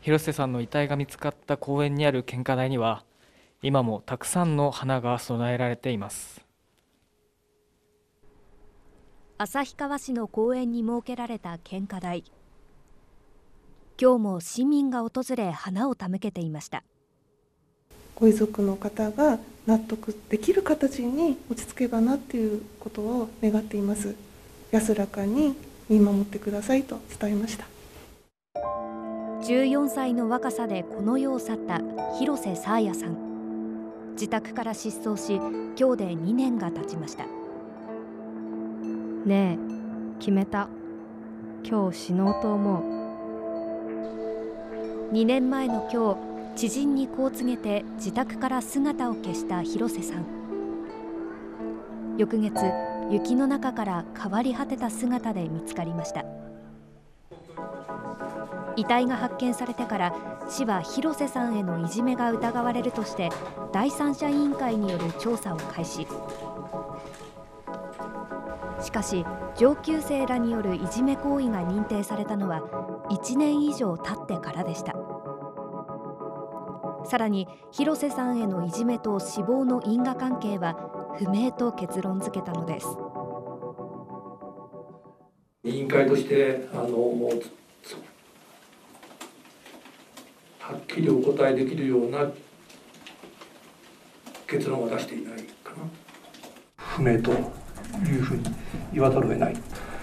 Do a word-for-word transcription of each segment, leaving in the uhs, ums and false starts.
広瀬さんの遺体が見つかった公園にある献花台には今もたくさんの花が備えられています。 旭川市の公園に設けられた献花台、今日も市民が訪れ花を手向けていました。 ご遺族の方が納得できる形に落ち着けばなということを願っています。安らかに見守ってくださいと伝えました。 じゅうよんさいの若さでこの世を去った広瀬爽彩さん。自宅から失踪し、今日でにねんが経ちました。 ねえ、決めた。今日死のうと思う。にねんまえの今日、知人にこう告げて自宅から姿を消した広瀬さん。翌月、雪の中から変わり果てた姿で見つかりました。遺体が発見されてから市は広瀬さんへのいじめが疑われるとして第三者委員会による調査を開始。しかし上級生らによるいじめ行為が認定されたのはいちねん以上経ってからでした。さらに広瀬さんへのいじめと死亡の因果関係は不明と結論付けたのです。 委員会としてあのもうはっきりお答えできるような結論は出していないかな。不明というふうに言わざるを得ない。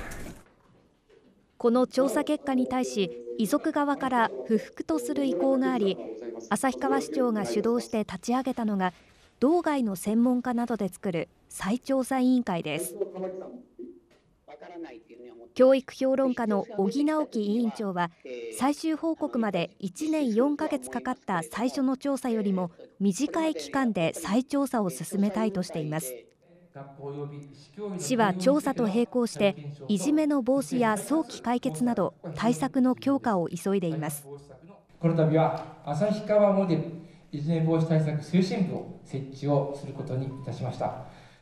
この調査結果に対し遺族側から不服とする意向があり、旭川市長が主導して立ち上げたのが道外の専門家などで作る再調査委員会です。教育評論家の小木直樹委員長は、最終報告までいちねんよんかげつかかった最初の調査よりも短い期間で再調査を進めたいとしています。市は調査と並行していじめの防止や早期解決など対策の強化を急いでいます。 この度は旭川モデルいじめ防止対策推進部を設置をすることにいたしました。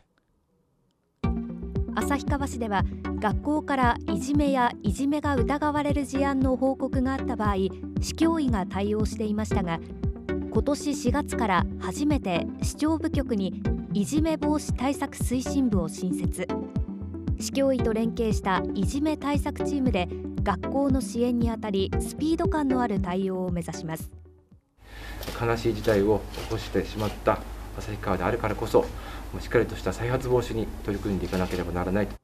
旭川市では学校からいじめやいじめが疑われる事案の報告があった場合、市教委が対応していましたが、今年しがつから初めて市長部局にいじめ防止対策推進部を新設。市教委と連携したいじめ対策チームで学校の支援にあたりスピード感のある対応を目指します。 悲しい事態を起こしてしまった旭川であるからこそ、しっかりとした再発防止に取り組んでいかなければならないと。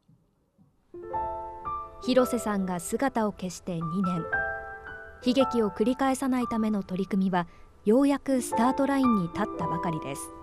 広瀬さんが姿を消してにねん、悲劇を繰り返さないための取り組みはようやくスタートラインに立ったばかりです。